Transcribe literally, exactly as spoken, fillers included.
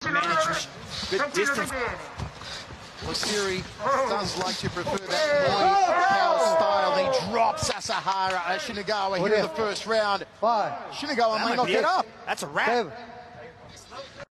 Manages good distance. Lasiri does like to prefer that Muay Thai style. He drops Asahi uh, Shinagawa here in the first round. Five. Shinagawa That may might not be get it. up. That's a wrap. Seven.